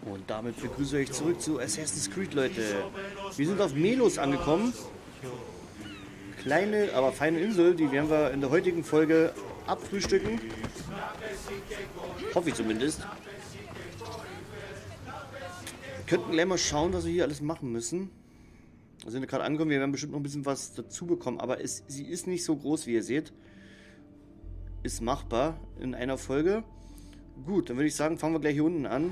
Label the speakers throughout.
Speaker 1: Und damit begrüße ich euch zurück zu Assassin's Creed, Leute. Wir sind auf Melos angekommen. Kleine, aber feine Insel, die werden wir in der heutigen Folge abfrühstücken. Hoffe ich zumindest. Wir könnten gleich mal schauen, was wir hier alles machen müssen. Wir sind gerade angekommen, wir werden bestimmt noch ein bisschen was dazu bekommen, aber sie ist nicht so groß, wie ihr seht. Ist machbar in einer Folge. Gut, dann würde ich sagen, fangen wir gleich hier unten an.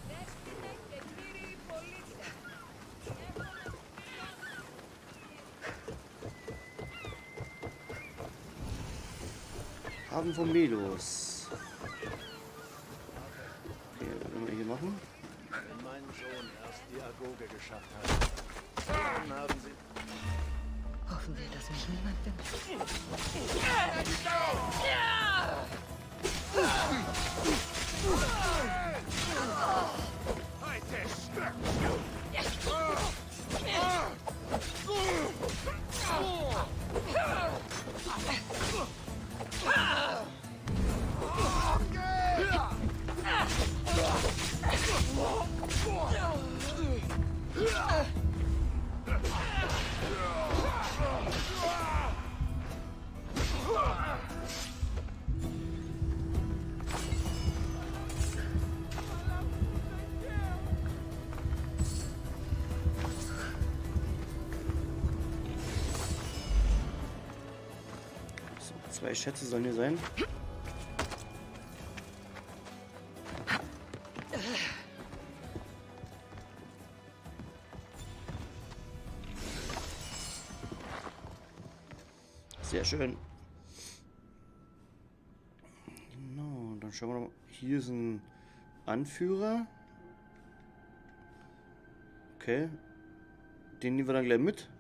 Speaker 1: Hafen von Melos. Okay, was können wir hier machen?
Speaker 2: Wenn mein Sohn erst die Agoge geschafft hat, dann haben sie...
Speaker 3: Hoffen wir, dass mich niemand findet.
Speaker 2: Heute
Speaker 1: So, 2 Schätze sollen hier sein. Sehr schön. Genau, dann schauen wir mal. Hier ist ein Anführer. Okay. Den nehmen wir dann gleich mit.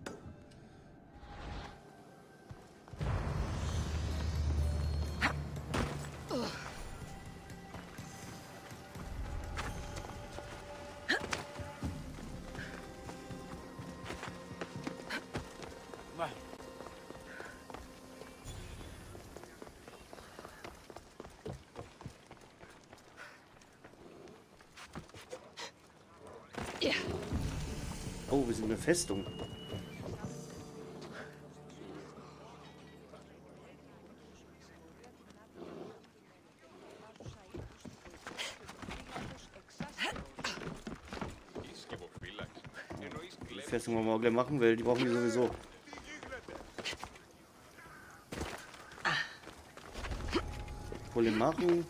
Speaker 1: Oh, wir sind in der Festung. Die Festung wollen wir auch gleich machen, weil die brauchen wir sowieso. Wolle machen.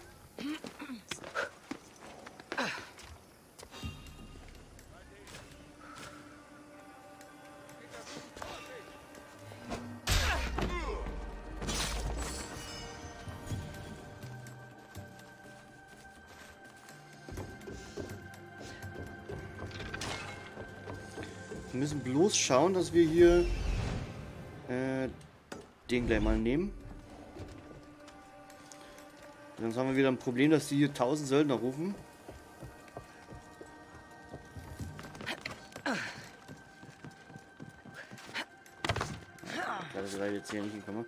Speaker 1: Wir müssen bloß schauen, dass wir hier den gleich mal nehmen. Sonst haben wir wieder ein Problem, dass die hier 1000 Söldner rufen. Ja, das ist jetzt hier nicht gekommen.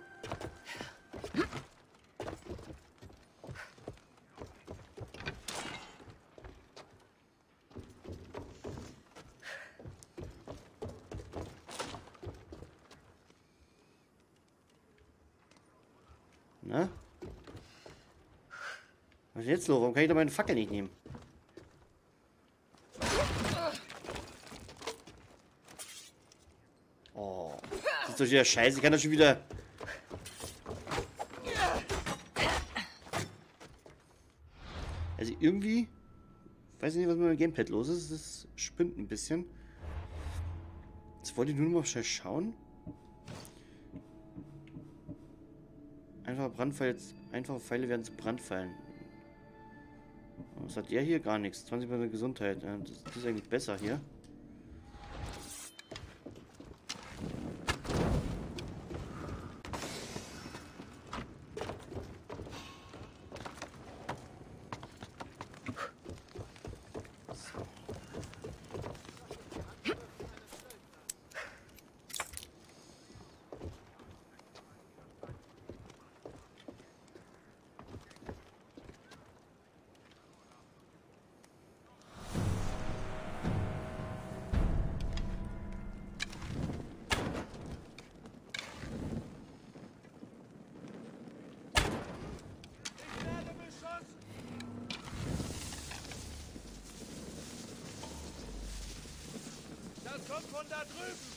Speaker 1: Na? Was ist jetzt los? Warum kann ich da meine Fackel nicht nehmen? Oh. Das ist doch wieder scheiße. Ich kann das schon wieder... Also irgendwie... Ich weiß nicht, was mit meinem Gamepad los ist. Das spinnt ein bisschen. Jetzt wollte ich nur noch mal schnell schauen. Einfache Pfeile werden zu Brandpfeilen. Was hat der hier? Gar nichts. 20% Gesundheit. Das ist eigentlich besser hier.
Speaker 2: Kommt von da drüben!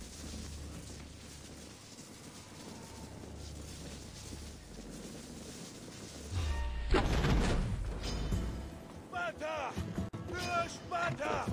Speaker 2: Sparta! Für Sparta!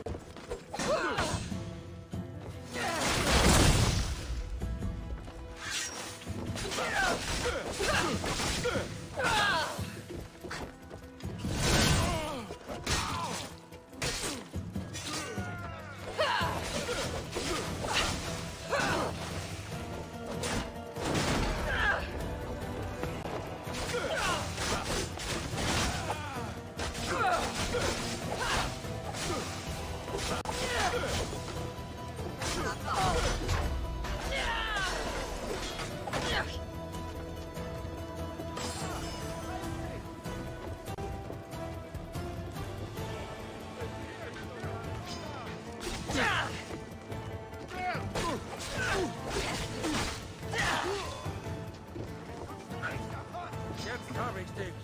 Speaker 2: Jetzt hab ich dich!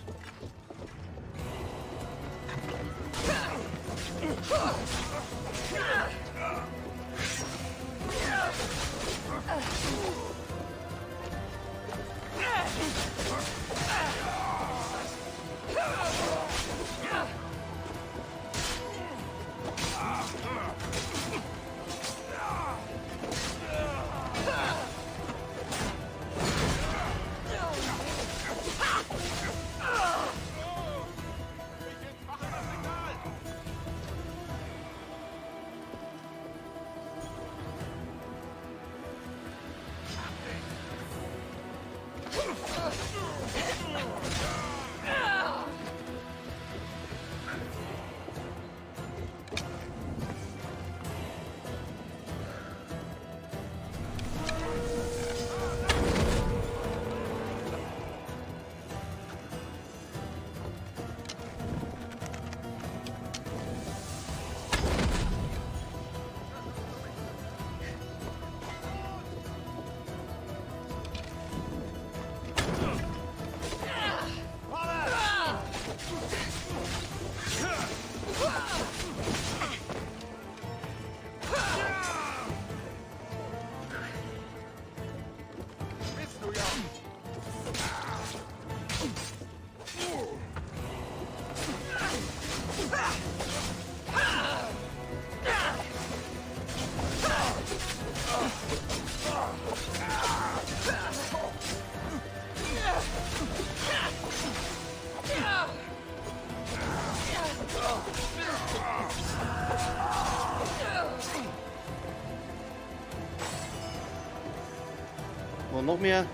Speaker 1: Und noch mehr.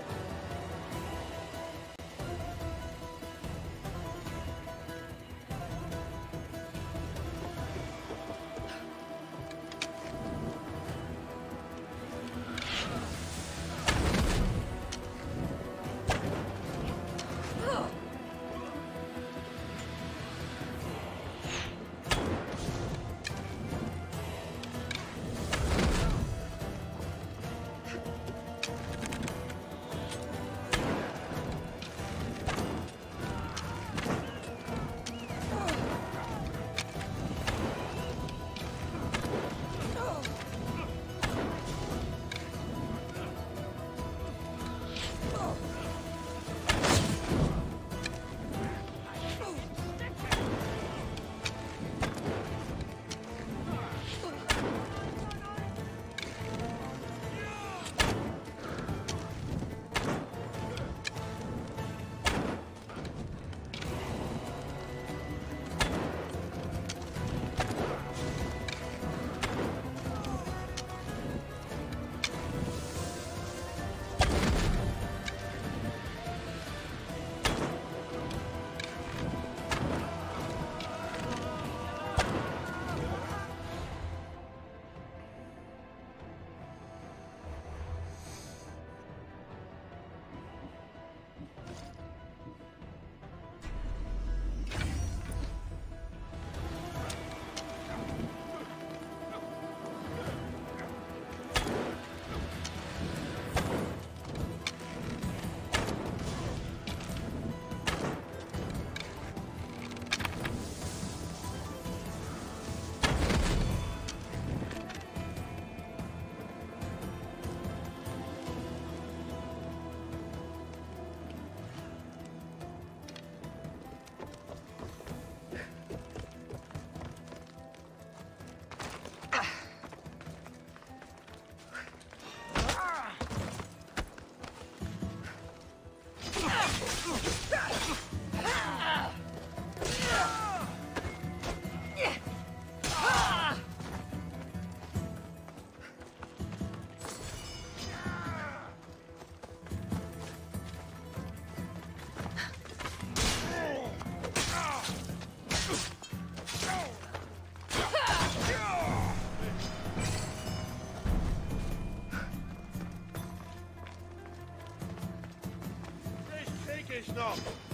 Speaker 2: noch!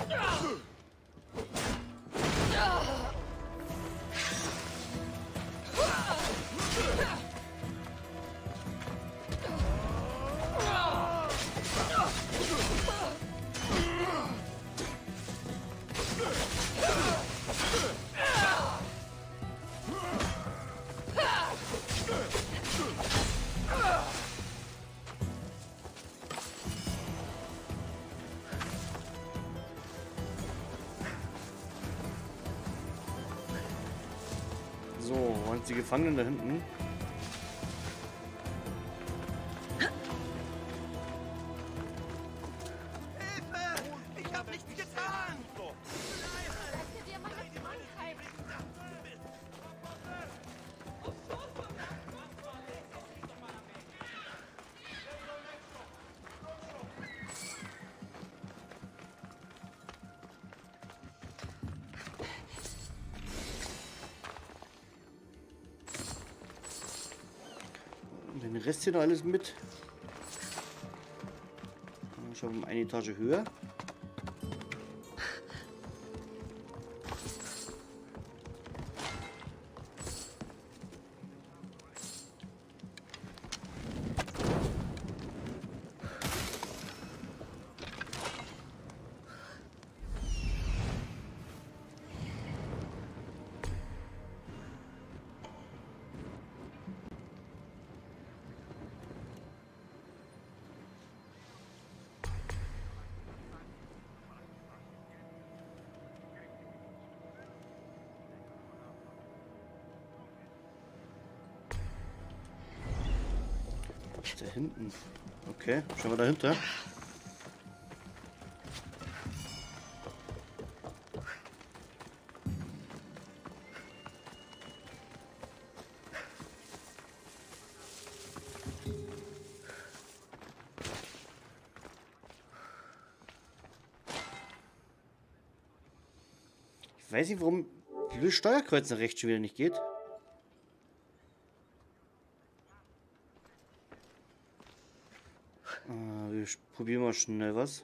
Speaker 1: So, wo sind die Gefangenen da hinten?
Speaker 2: Ich hab nichts getan!
Speaker 1: Den Rest hier noch alles mit. Schon eine Etage höher. Da hinten. Okay, schauen wir dahinter. Ich weiß nicht, warum das Steuerkreuz nach rechts schon wieder nicht geht. Wir probieren mal schnell was.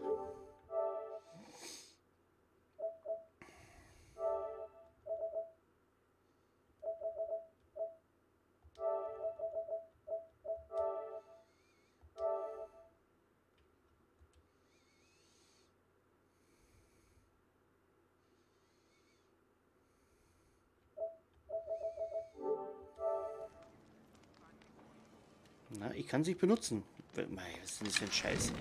Speaker 1: Na, ich kann sie benutzen. Mei, was ist denn das für ein Scheiß?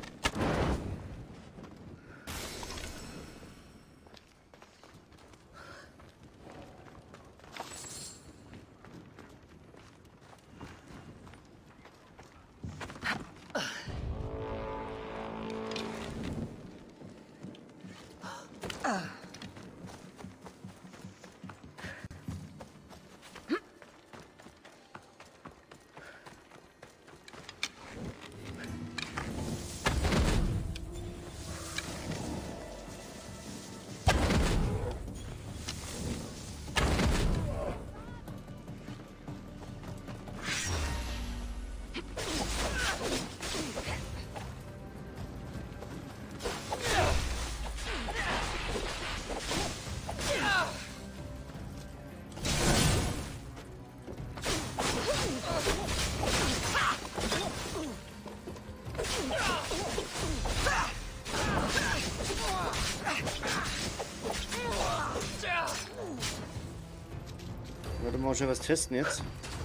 Speaker 1: Warte mal, schnell was testen jetzt.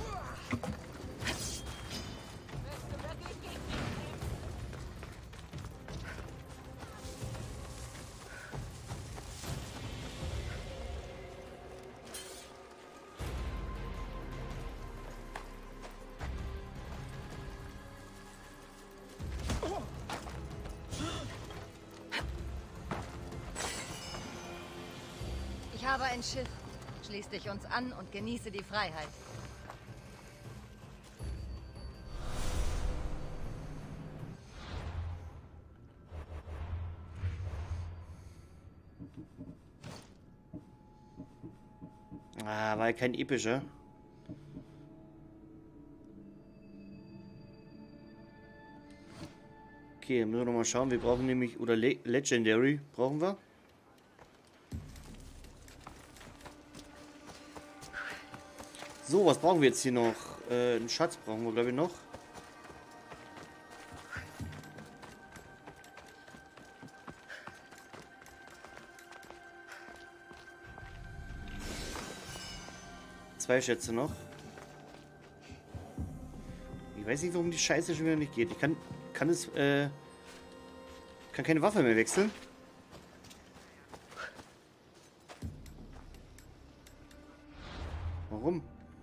Speaker 3: Ich habe ein Schiff. Schließ dich uns an und genieße die Freiheit.
Speaker 1: Ah, war ja kein epischer. Okay, müssen wir nochmal schauen. Wir brauchen nämlich, oder Legendary brauchen wir. So, was brauchen wir jetzt hier noch? Einen Schatz brauchen wir, glaube ich, noch. Zwei Schätze noch. Ich weiß nicht, warum die Scheiße schon wieder nicht geht. Ich kann keine Waffe mehr wechseln. Warum?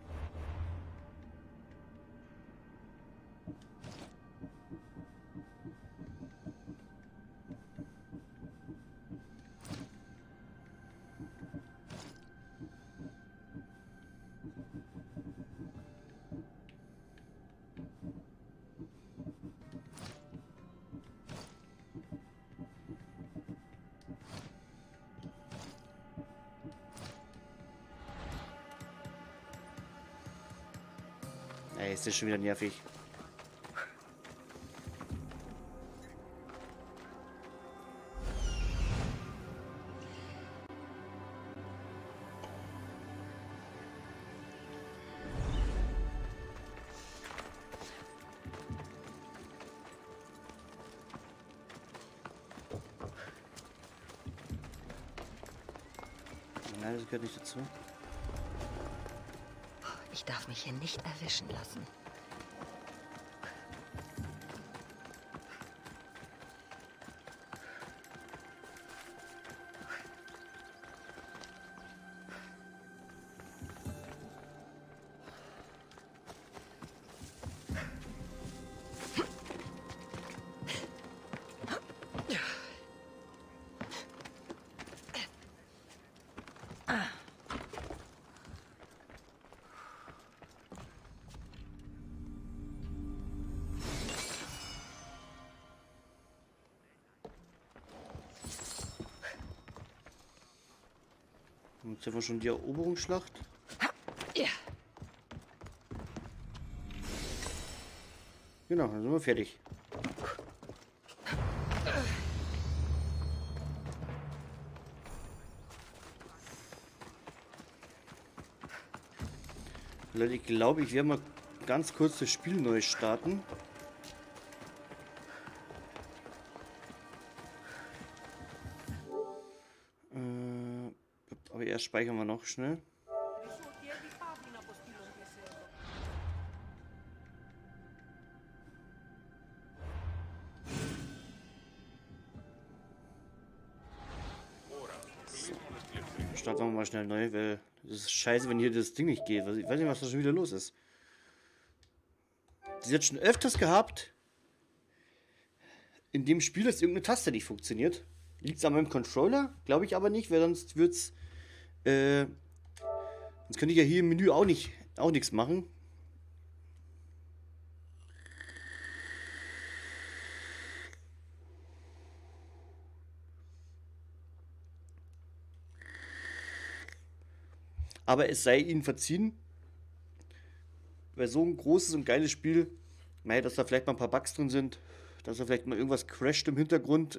Speaker 1: Ey, ist das schon wieder nervig. Nein, das gehört nicht dazu.
Speaker 3: Ich darf mich hier nicht erwischen lassen.
Speaker 1: Jetzt haben wir schon die Eroberungsschlacht.
Speaker 3: Ja.
Speaker 1: Genau, dann sind wir fertig. Leute, ich glaube, ich werde mal ganz kurz das Spiel neu starten. Aber erst speichern wir noch schnell. Starten wir mal schnell neu, weil das ist scheiße, wenn hier das Ding nicht geht. Ich weiß nicht, was da schon wieder los ist. Das hat schon öfters gehabt in dem Spiel, dass irgendeine Taste nicht funktioniert. Liegt es an meinem Controller? Glaube ich aber nicht, weil sonst wird's. Sonst könnte ich ja hier im Menü auch nichts machen. Aber es sei ihnen verziehen, weil so ein großes und geiles Spiel, dass da vielleicht mal ein paar Bugs drin sind, dass da vielleicht mal irgendwas crasht im Hintergrund,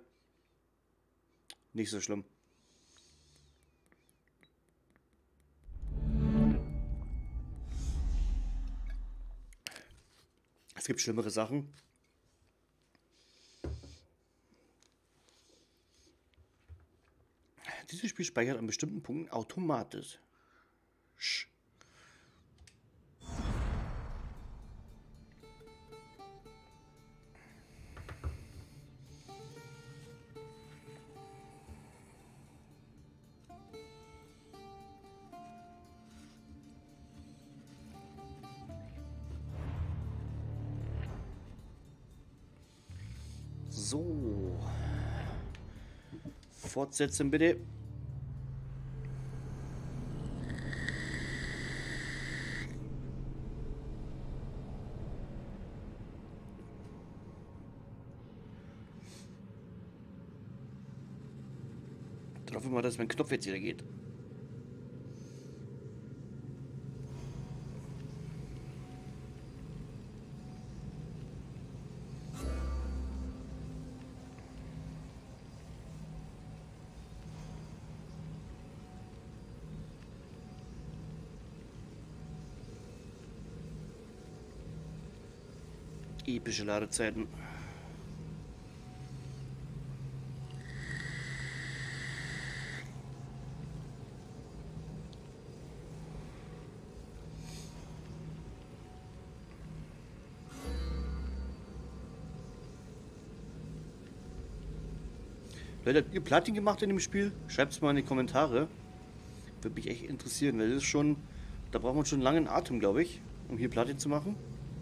Speaker 1: nicht so schlimm. Es gibt schlimmere Sachen. Dieses Spiel speichert an bestimmten Punkten automatisch. So. Fortsetzen bitte. Dann hoffen wir mal, dass mein Knopf jetzt wieder geht. Epische Ladezeiten. Leute, habt ihr Platin gemacht in dem Spiel? Schreibt es mal in die Kommentare. Würde mich echt interessieren, weil das ist schon, da braucht man schon einen langen Atem, glaube ich, um hier Platin zu machen.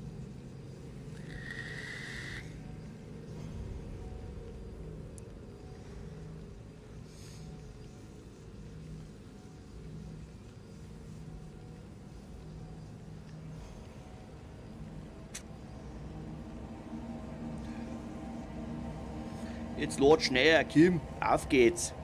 Speaker 1: Jetzt Lord schneller, Kim, auf geht's.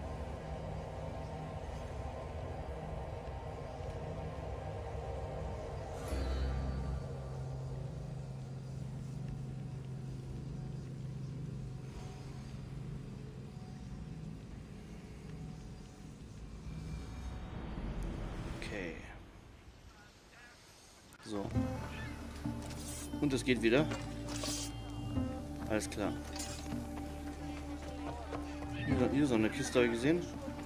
Speaker 1: Okay. So. Und es geht wieder. Alles klar. Hier so eine Kiste habe ich gesehen.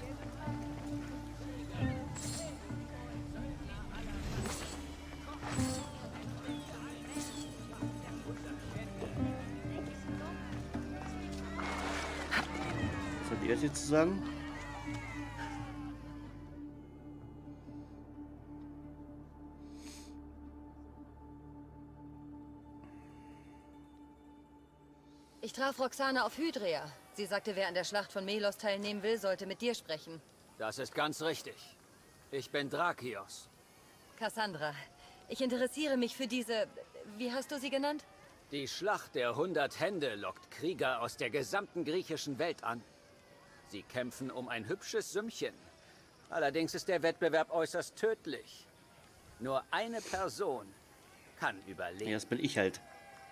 Speaker 1: Was hat ihr jetzt zu sagen?
Speaker 3: Ich traf Roxana auf Hydrea. Sie sagte, wer an der Schlacht von Melos teilnehmen will, sollte mit dir sprechen.
Speaker 4: Das ist ganz richtig. Ich bin Drakios.
Speaker 3: Cassandra, ich interessiere mich für diese... Wie hast du sie genannt?
Speaker 4: Die Schlacht der 100 Hände lockt Krieger aus der gesamten griechischen Welt an. Sie kämpfen um ein hübsches Sümmchen. Allerdings ist der Wettbewerb äußerst tödlich. Nur eine Person kann überleben.
Speaker 1: Ja, das bin ich halt.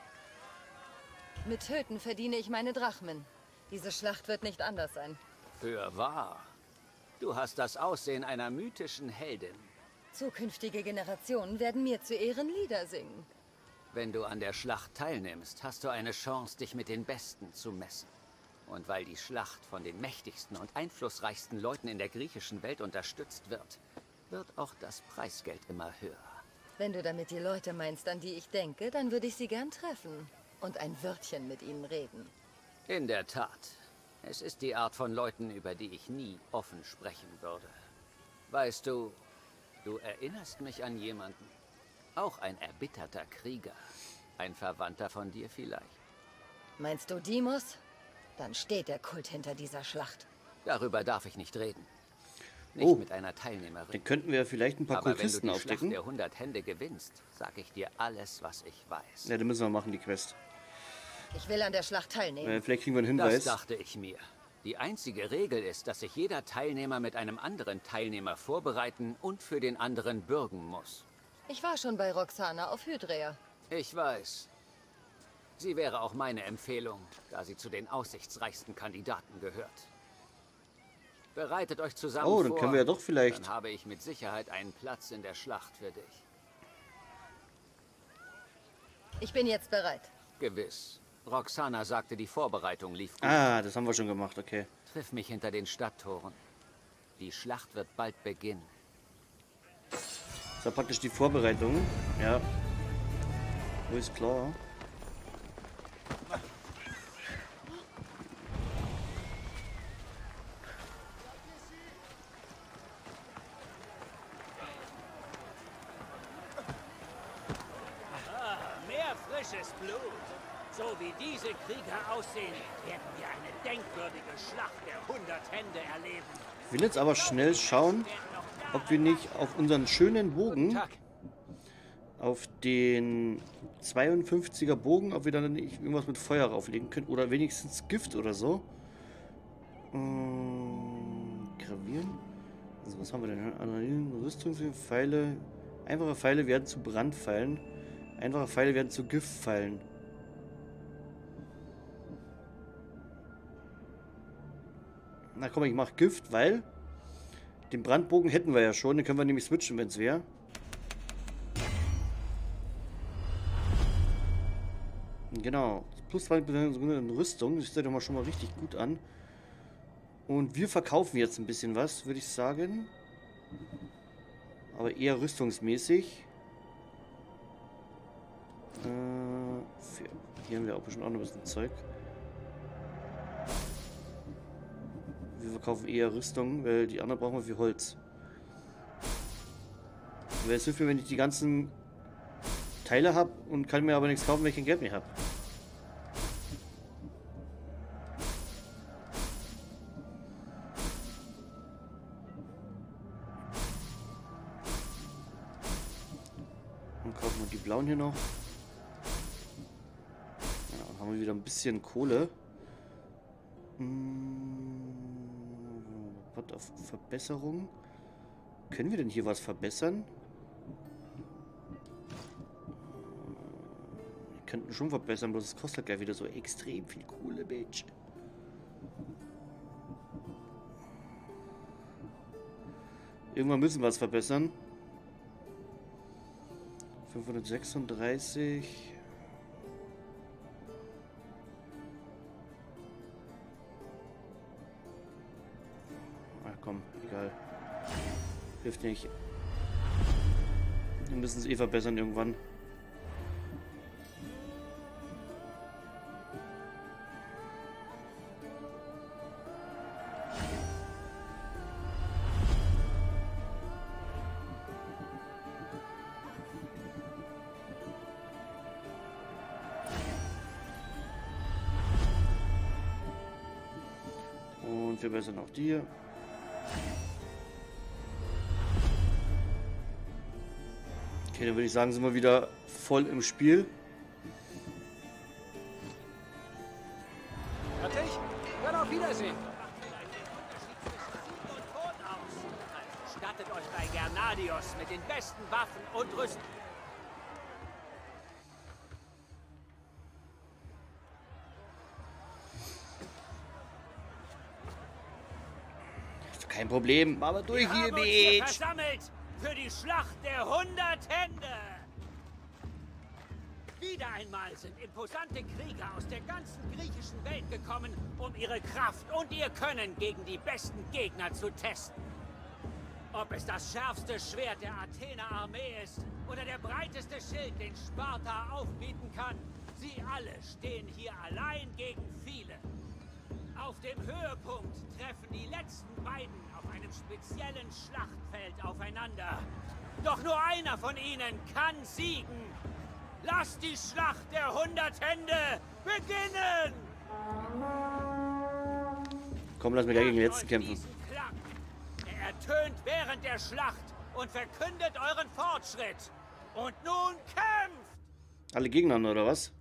Speaker 3: Mit Töten verdiene ich meine Drachmen. Diese Schlacht wird nicht anders sein.
Speaker 4: Fürwahr. Du hast das Aussehen einer mythischen Heldin.
Speaker 3: Zukünftige Generationen werden mir zu Ehren Lieder singen.
Speaker 4: Wenn du an der Schlacht teilnimmst, hast du eine Chance, dich mit den Besten zu messen. Und weil die Schlacht von den mächtigsten und einflussreichsten Leuten in der griechischen Welt unterstützt wird, wird auch das Preisgeld immer höher.
Speaker 3: Wenn du damit die Leute meinst, an die ich denke, dann würde ich sie gern treffen und ein Wörtchen mit ihnen reden.
Speaker 4: In der Tat. Es ist die Art von Leuten, über die ich nie offen sprechen würde. Weißt du, du erinnerst mich an jemanden. Auch ein erbitterter Krieger. Ein Verwandter von dir vielleicht.
Speaker 3: Meinst du Deimos? Dann steht der Kult hinter dieser Schlacht.
Speaker 4: Darüber darf ich nicht reden. Nicht mit einer
Speaker 1: Dann
Speaker 4: Teilnehmerin.
Speaker 1: könnten wir vielleicht ein paar
Speaker 4: Aber
Speaker 1: Kultisten
Speaker 4: wenn du die Schlacht
Speaker 1: aufdecken.
Speaker 4: der 100 Hände gewinnst, sag ich dir alles, was ich weiß.
Speaker 1: Ja, dann müssen wir machen, die Quest.
Speaker 3: Ich will an der Schlacht teilnehmen.
Speaker 1: Vielleicht kriegen wir einen
Speaker 4: Das
Speaker 1: Hinweis.
Speaker 4: dachte ich mir. Die einzige Regel ist, dass sich jeder Teilnehmer mit einem anderen Teilnehmer vorbereiten und für den anderen bürgen muss.
Speaker 3: Ich war schon bei Roxana auf Hydrea.
Speaker 4: Ich weiß. Sie wäre auch meine Empfehlung, da sie zu den aussichtsreichsten Kandidaten gehört. Bereitet euch zusammen vor.
Speaker 1: Oh, dann können wir ja doch vielleicht.
Speaker 4: Dann habe ich mit Sicherheit einen Platz in der Schlacht für dich.
Speaker 3: Ich bin jetzt bereit.
Speaker 4: Gewiss. Roxana sagte, die Vorbereitung lief gut.
Speaker 1: Ah, das haben wir schon gemacht, okay.
Speaker 4: Triff mich hinter den Stadttoren. Die Schlacht wird bald beginnen.
Speaker 1: Das war praktisch die Vorbereitung. Ja. Wo ist klar?
Speaker 5: Mehr frisches Blut. So wie diese Krieger aussehen, werden wir eine denkwürdige Schlacht der 100 Hände erleben.
Speaker 1: Ich will jetzt aber schnell schauen, ob wir nicht auf unseren schönen Bogen,
Speaker 4: Tag.
Speaker 1: auf den 52er Bogen, ob wir dann nicht irgendwas mit Feuer rauflegen können. Oder wenigstens Gift oder so. Gravieren. Also was haben wir denn? Adrenalin, Rüstungspfeile. Einfache Pfeile werden zu Brandpfeilen. Einfache Pfeile werden zu Giftpfeilen. Na komm, ich mach Gift, weil den Brandbogen hätten wir ja schon. Den können wir nämlich switchen, wenn es wäre. Genau. Plus 2 in Rüstung. Das sieht doch mal schon mal richtig gut an. Und wir verkaufen jetzt ein bisschen was, würde ich sagen. Aber eher rüstungsmäßig. Hier haben wir auch bestimmt auch noch ein bisschen Zeug. Wir verkaufen eher Rüstung, weil die anderen brauchen wir für Holz. Wäre es hilft mir, wenn ich die ganzen Teile habe und kann mir aber nichts kaufen, weil ich kein Geld mehr habe. Dann kaufen wir die blauen hier noch. Ja, dann haben wir wieder ein bisschen Kohle. Was auf Verbesserung? Können wir denn hier was verbessern? Wir könnten schon verbessern, bloß es kostet gleich wieder so extrem viel Kohle, Bitch. Irgendwann müssen wir es verbessern. 536. Ach komm, egal. Hilft nicht. Wir müssen es eh verbessern irgendwann. Und wir bessern auch die. Okay, dann würde ich sagen, sind wir wieder voll im Spiel.
Speaker 5: Fertig? Dann auf Wiedersehen.
Speaker 4: Stattet euch bei Gernadios mit den besten Waffen und Rüstung.
Speaker 1: Kein Problem, aber durch
Speaker 4: Wir
Speaker 1: hier,
Speaker 4: haben uns hier
Speaker 1: Bitch.
Speaker 4: versammelt für die Schlacht der 100 Hände. Wieder einmal sind imposante Krieger aus der ganzen griechischen Welt gekommen, um ihre Kraft und ihr Können gegen die besten Gegner zu testen. Ob es das schärfste Schwert der Athener Armee ist oder der breiteste Schild, den Sparta aufbieten kann, sie alle stehen hier allein gegen viele. Auf dem Höhepunkt treffen die letzten beiden auf einem speziellen Schlachtfeld aufeinander. Doch nur einer von ihnen kann siegen. Lasst die Schlacht der 100 Hände beginnen!
Speaker 1: Komm, lass mir gleich gegen den letzten
Speaker 4: Hört euch
Speaker 1: kämpfen.
Speaker 4: diesen Klang. Er ertönt während der Schlacht und verkündet euren Fortschritt. Und nun kämpft!
Speaker 1: Alle gegeneinander, oder was?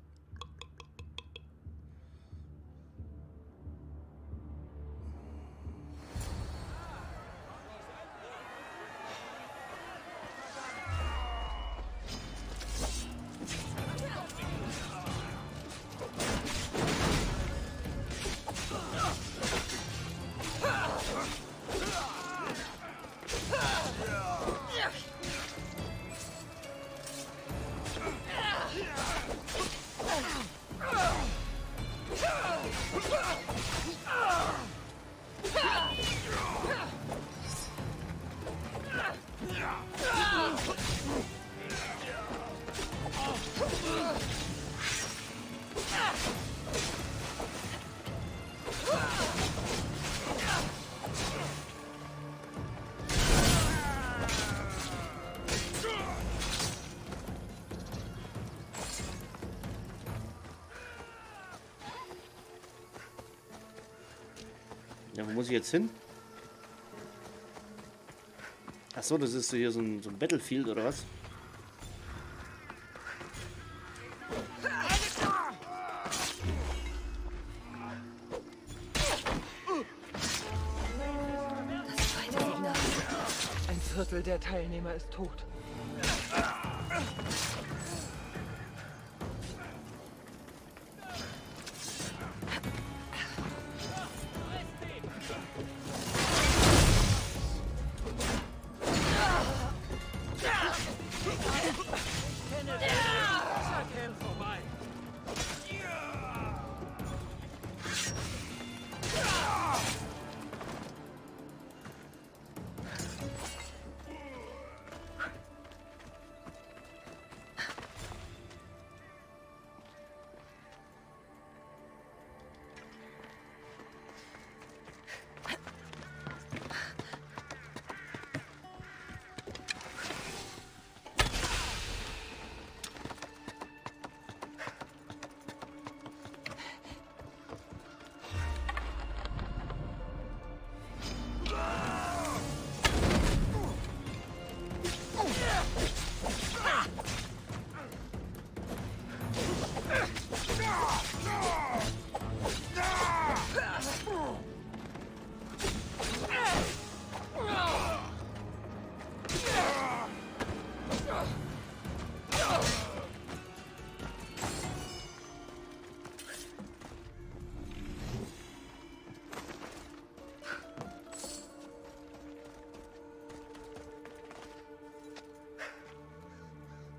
Speaker 1: Ja, wo muss ich jetzt hin? Achso, das ist so hier so ein Battlefield oder was?
Speaker 3: Das zweite Signal.
Speaker 6: Ein Viertel der Teilnehmer ist tot.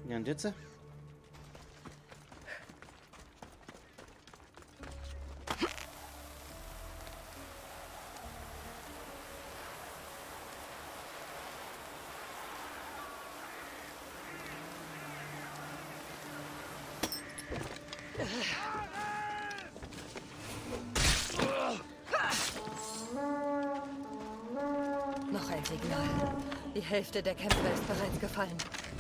Speaker 1: Ja, und jetzt?
Speaker 3: Noch ein Signal. Die Hälfte der Kämpfer ist bereits gefallen.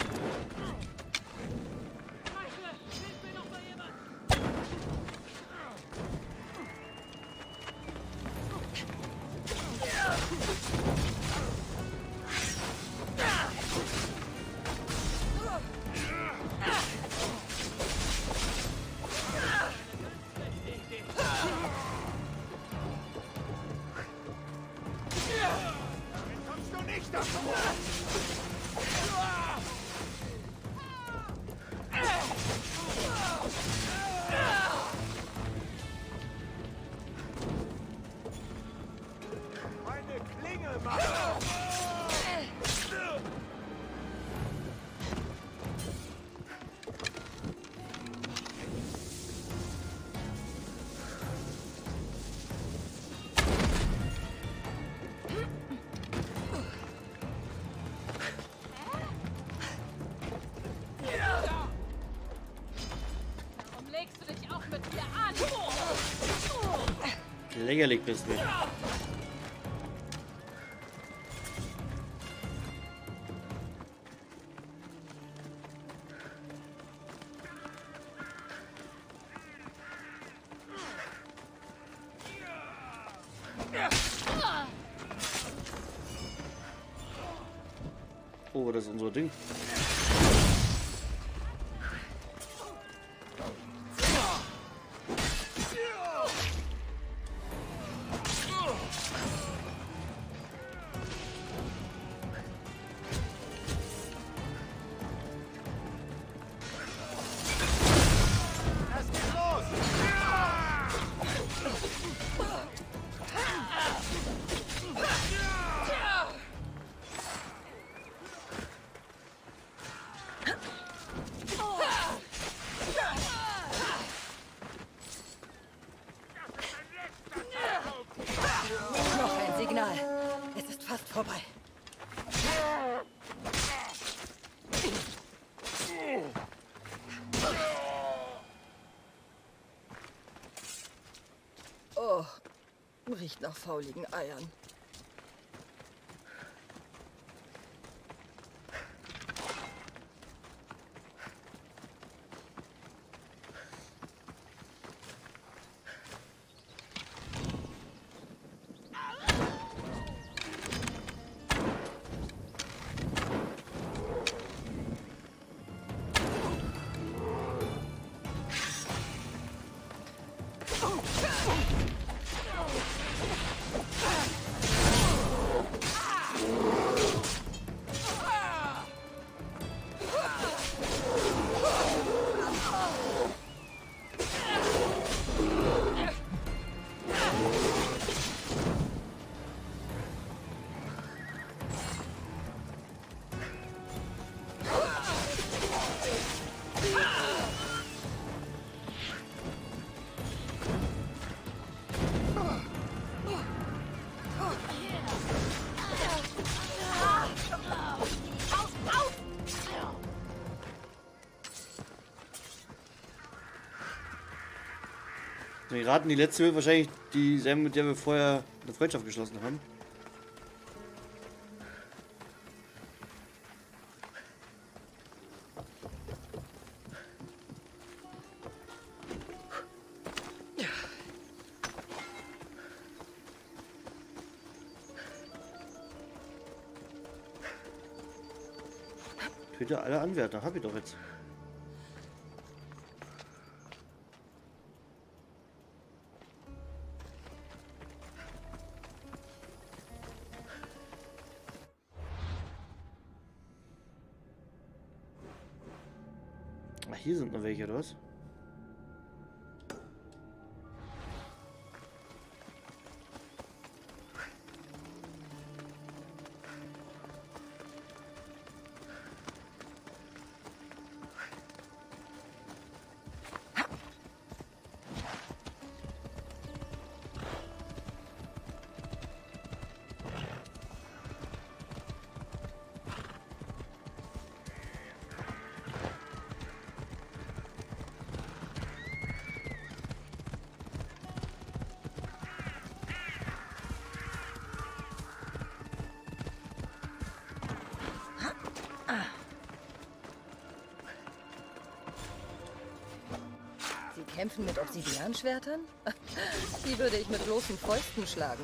Speaker 1: Lächerlich bist du. Oh, das ist unser Ding.
Speaker 3: Noch ein Signal. Es ist fast vorbei. Oh, riecht nach fauligen Eiern.
Speaker 1: Wir raten, die letzte wird wahrscheinlich dieselbe, mit der wir vorher eine Freundschaft geschlossen haben. Töte alle Anwärter, hab ich doch jetzt. Ach, hier sind noch welche, oder was?
Speaker 3: kämpfen mit Obsidianschwertern? Die würde ich mit bloßen Fäusten schlagen.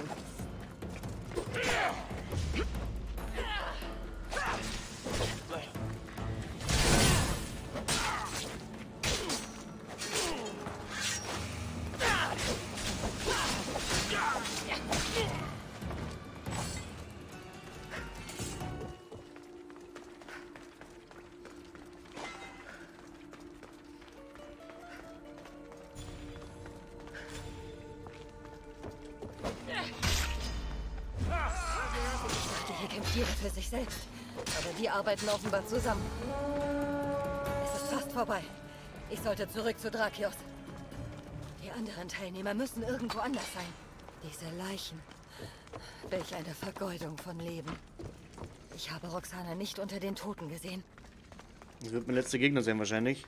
Speaker 3: Hier kämpft jeder für sich selbst. Aber die arbeiten offenbar zusammen. Es ist fast vorbei. Ich sollte zurück zu Drakios. Die anderen Teilnehmer müssen irgendwo anders sein. Diese Leichen. Welch eine Vergeudung von Leben. Ich habe Roxana nicht unter den Toten gesehen.
Speaker 1: Das wird mein letzter Gegner sein wahrscheinlich.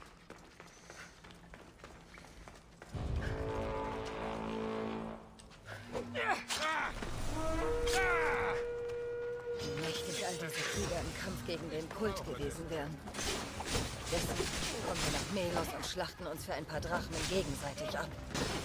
Speaker 3: Wie mächtig all diese Krieger im Kampf gegen den Kult gewesen wären. Deshalb kommen wir nach Melos und schlachten uns für ein paar Drachmen gegenseitig ab.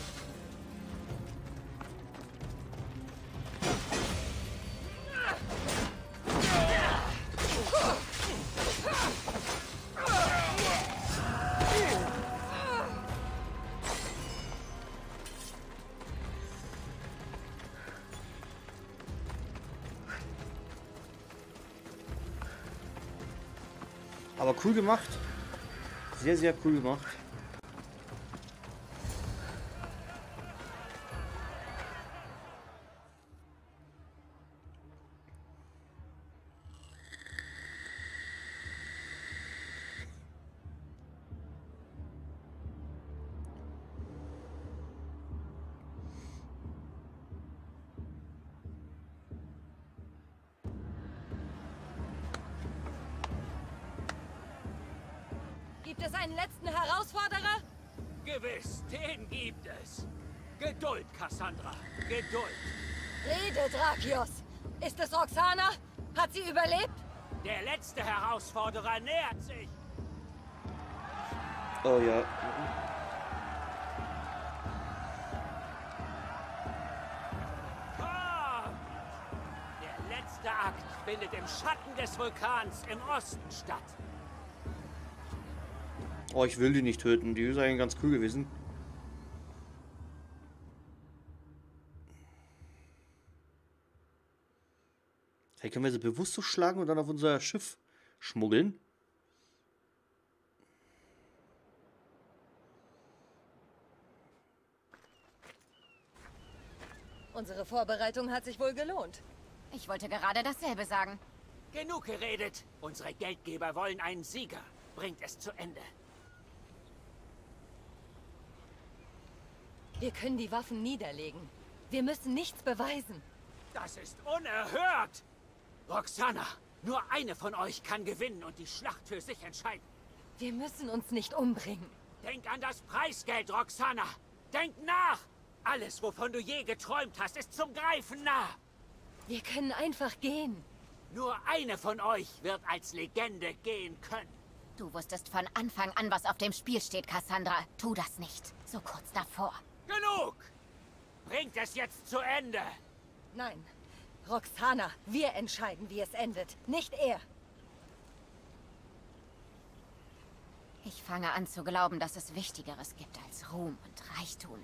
Speaker 1: Aber cool gemacht. Sehr, sehr cool gemacht.
Speaker 3: Gibt es einen letzten Herausforderer?
Speaker 5: Gewiss, den gibt es. Geduld, Cassandra. Geduld.
Speaker 3: Rede, Drakios. Ist es Roxana? Hat sie überlebt?
Speaker 5: Der letzte Herausforderer nähert sich.
Speaker 1: Oh ja.
Speaker 5: Komm! Der letzte Akt findet im Schatten des Vulkans im Osten statt.
Speaker 1: Oh, ich will die nicht töten. Die ist eigentlich ganz cool gewesen. Hey, können wir sie bewusst so schlagen und dann auf unser Schiff schmuggeln?
Speaker 3: Unsere Vorbereitung hat sich wohl gelohnt.
Speaker 7: Ich wollte gerade dasselbe sagen.
Speaker 5: Genug geredet. Unsere Geldgeber wollen einen Sieger. Bringt es zu Ende.
Speaker 3: Wir können die Waffen niederlegen. Wir müssen nichts beweisen.
Speaker 5: Das ist unerhört! Roxana, nur eine von euch kann gewinnen und die Schlacht für sich entscheiden.
Speaker 3: Wir müssen uns nicht umbringen.
Speaker 5: Denk an das Preisgeld, Roxana! Denk nach! Alles, wovon du je geträumt hast, ist zum Greifen nah!
Speaker 3: Wir können einfach gehen.
Speaker 5: Nur eine von euch wird als Legende gehen können.
Speaker 7: Du wusstest von Anfang an, was auf dem Spiel steht, Cassandra. Tu das nicht. So kurz davor.
Speaker 5: Genug! Bringt es jetzt zu Ende!
Speaker 3: Nein, Roxana, wir entscheiden, wie es endet, nicht er.
Speaker 7: Ich fange an zu glauben, dass es Wichtigeres gibt als Ruhm und Reichtum.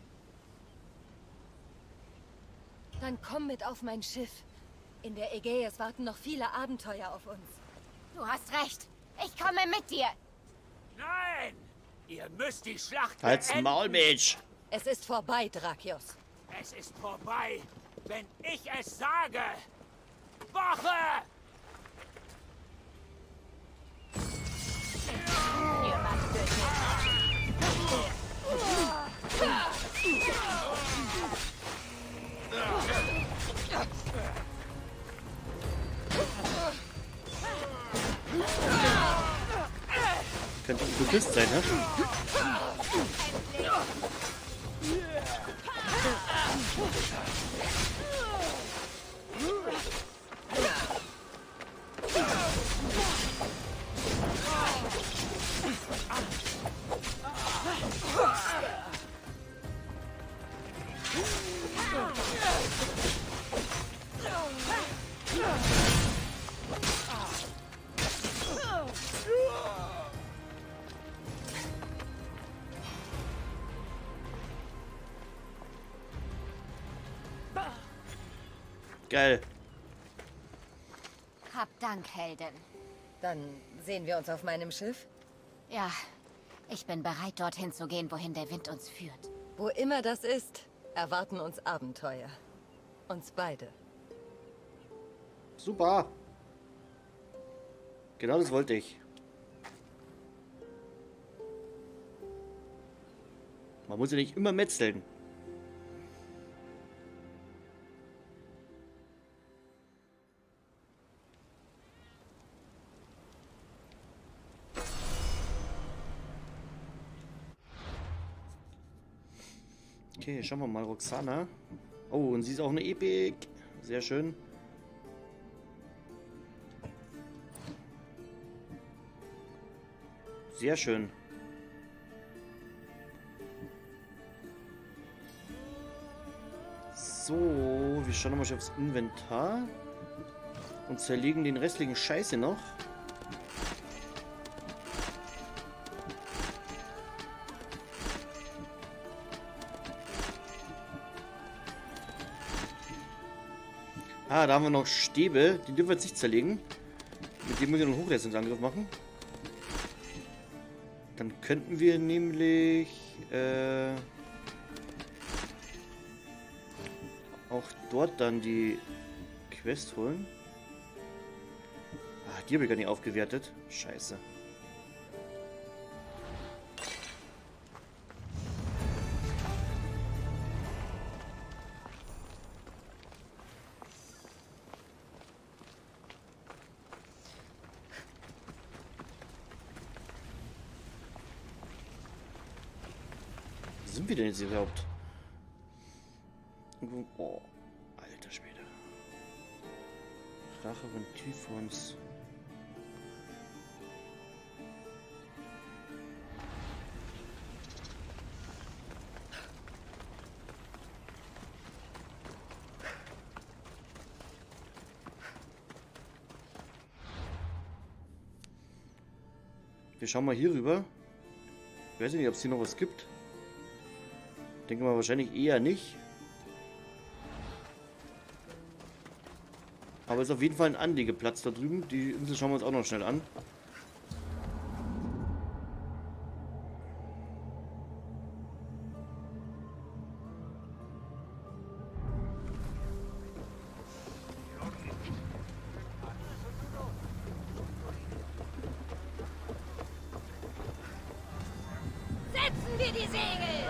Speaker 3: Dann komm mit auf mein Schiff. In der Ägäis warten noch viele Abenteuer auf uns.
Speaker 7: Du hast recht. Ich komme mit dir.
Speaker 5: Nein! Ihr müsst die Schlacht
Speaker 1: Halt's
Speaker 5: beenden.
Speaker 1: Maul, Mensch!
Speaker 3: Es ist vorbei, Drakios.
Speaker 5: Es ist vorbei, wenn ich es sage. Wache!
Speaker 1: Könnte ein Kultist sein, ne? Geil.
Speaker 7: Hab Dank, Heldin.
Speaker 3: Dann sehen wir uns auf meinem Schiff.
Speaker 7: Ja, ich bin bereit, dorthin zu gehen, wohin der Wind uns führt.
Speaker 3: Wo immer das ist, erwarten uns Abenteuer. Uns beide.
Speaker 1: Super. Genau das wollte ich. Man muss ja nicht immer metzeln. Okay, schauen wir mal, Roxana. Oh, und sie ist auch eine Epik. Sehr schön. Sehr schön. So, wir schauen nochmal aufs Inventar. Und zerlegen den restlichen Scheiße noch. Ah, da haben wir noch Stäbe. Die dürfen wir jetzt nicht zerlegen. Mit dem müssen wir einen Hochleistungsangriff machen. Dann könnten wir nämlich auch dort dann die Quest holen. Ah, die habe ich gar nicht aufgewertet. Scheiße. Wo sind wir denn jetzt überhaupt? Oh, alter Schwede. Rache von Typhons. Wir schauen mal hier rüber. Ich weiß nicht, ob es hier noch was gibt. Denke mal wahrscheinlich eher nicht. Aber es ist auf jeden Fall ein Anlegeplatz da drüben. Die Insel schauen wir uns auch noch schnell an.
Speaker 3: Setzen wir die Segel!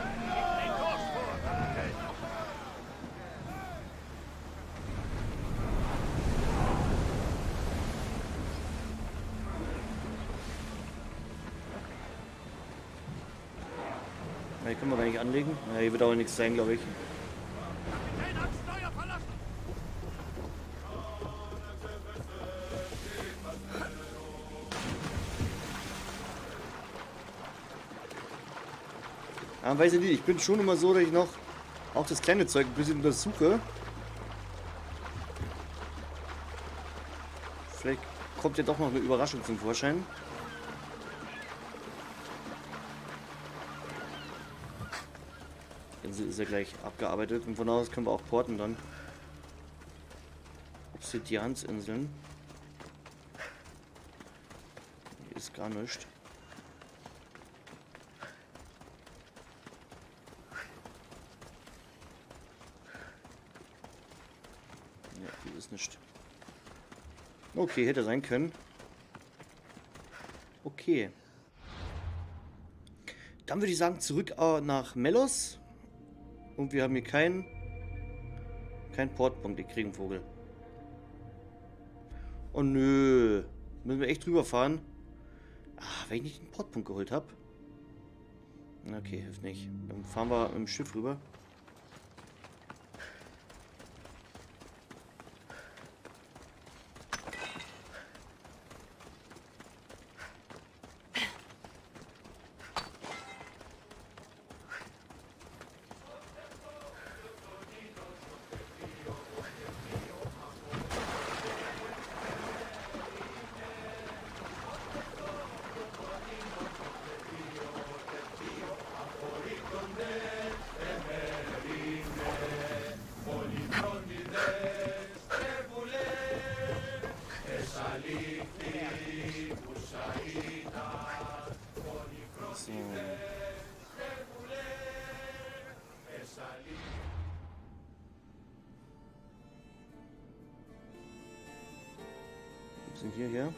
Speaker 1: Hier können wir gar nicht anlegen. Ja, hier wird auch nichts sein, glaube ich. Ja, weiß ich nicht. Ich bin schon immer so, dass ich noch auch das kleine Zeug ein bisschen untersuche. Vielleicht kommt ja doch noch eine Überraschung zum Vorschein. Ist ja gleich abgearbeitet und von aus können wir auch porten dann. Obsidiansinseln. Hier ist gar nichts. Ja, hier ist nichts. Okay, hätte sein können. Okay. Dann würde ich sagen, zurück nach Melos. Und wir haben hier keinen Portpunkt, ich kriege einen Vogel. Oh nö. Müssen wir echt drüber fahren? Ah, wenn ich nicht den Portpunkt geholt habe. Okay, hilft nicht. Dann fahren wir mit dem Schiff rüber. Was sind hierher?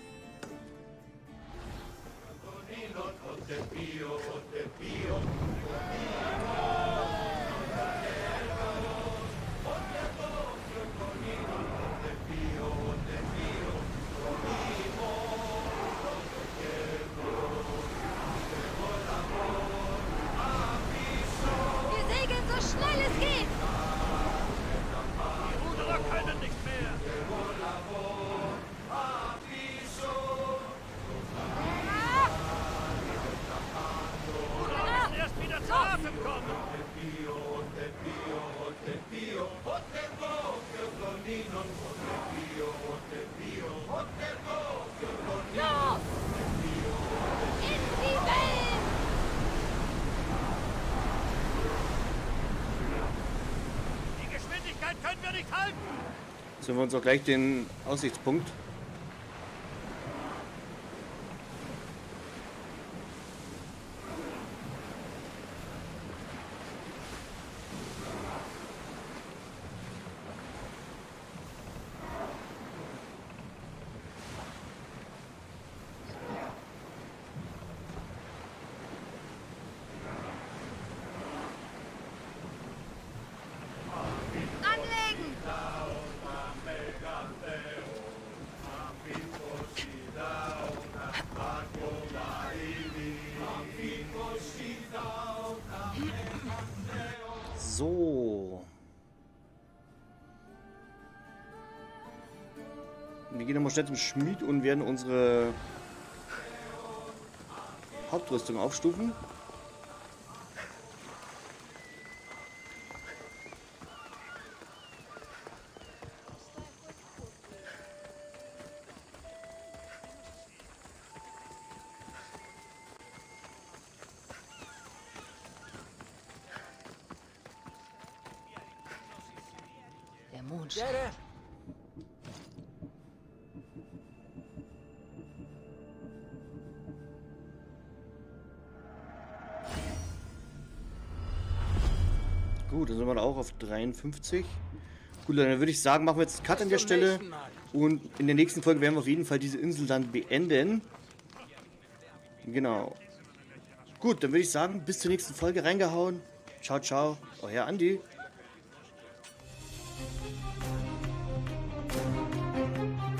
Speaker 3: Wir segeln so schnell es geht!
Speaker 5: Die Ruderer können nicht mehr. Ruderer müssen erst wieder zu Atem kommen.
Speaker 3: Los! In die Wellen!
Speaker 5: Die Geschwindigkeit können wir nicht halten.
Speaker 1: Jetzt haben wir uns auch gleich den Aussichtspunkt.
Speaker 3: Anlegen!
Speaker 1: So. Wir gehen nochmal schnell zum Schmied und werden unsere Hauptrüstung aufstufen.
Speaker 3: Der Mondschein.
Speaker 1: Gut, dann sind wir da auch auf 53. Gut, dann würde ich sagen, machen wir jetzt einen Cut an der Stelle. Und in der nächsten Folge werden wir auf jeden Fall diese Insel dann beenden. Genau. Gut, dann würde ich sagen, bis zur nächsten Folge reingehauen. Ciao, ciao. Euer Andi.